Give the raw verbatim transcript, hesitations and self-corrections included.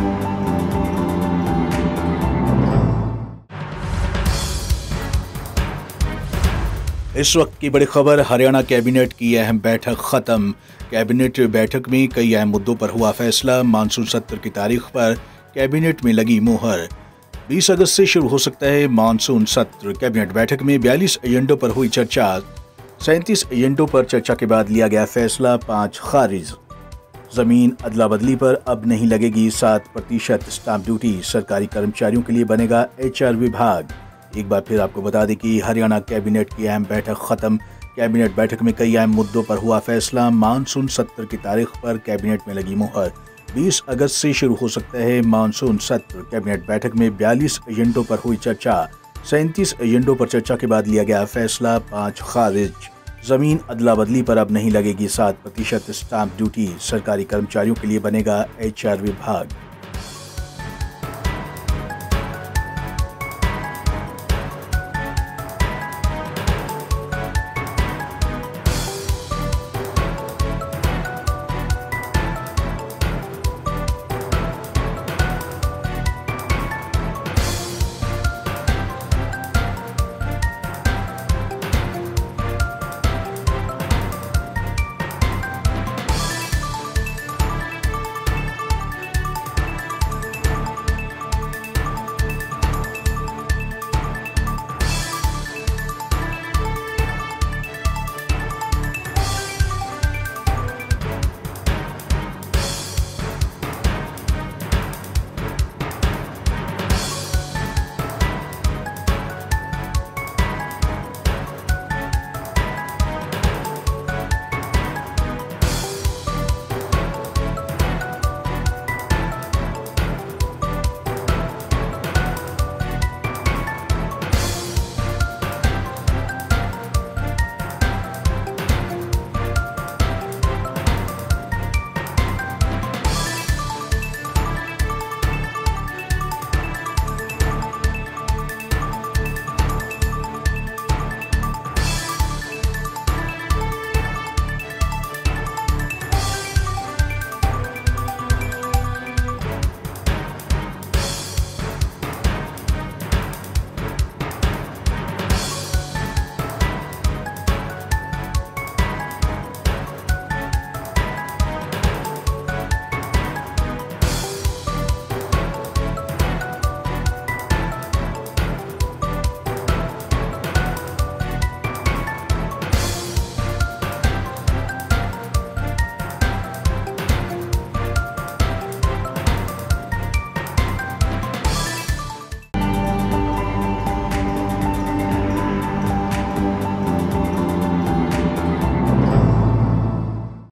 इस वक्त की बड़ी खबर, हरियाणा कैबिनेट की अहम बैठक खत्म। कैबिनेट बैठक में कई अहम मुद्दों पर हुआ फैसला। मानसून सत्र की तारीख पर कैबिनेट में लगी मुहर। बीस अगस्त से शुरू हो सकता है मानसून सत्र। कैबिनेट बैठक में बयालीस एजेंडों पर हुई चर्चा। सैंतीस एजेंडों पर चर्चा के बाद लिया गया फैसला, पाँच खारिज। जमीन अदला बदली पर अब नहीं लगेगी सात प्रतिशत स्टाम्प ड्यूटी। सरकारी कर्मचारियों के लिए बनेगा एच आर विभाग। एक बार फिर आपको बता दें कि हरियाणा कैबिनेट की अहम बैठक खत्म। कैबिनेट बैठक में कई अहम मुद्दों पर हुआ फैसला। मानसून सत्र की तारीख पर कैबिनेट में लगी मुहर। बीस अगस्त से शुरू हो सकता है मानसून सत्र। कैबिनेट बैठक में बयालीस एजेंडों पर हुई चर्चा। सैंतीस एजेंडों पर चर्चा के बाद लिया गया फैसला, पाँच खारिज। जमीन अदला बदली पर अब नहीं लगेगी सात प्रतिशत स्टाम्प ड्यूटी। सरकारी कर्मचारियों के लिए बनेगा एच आर विभाग।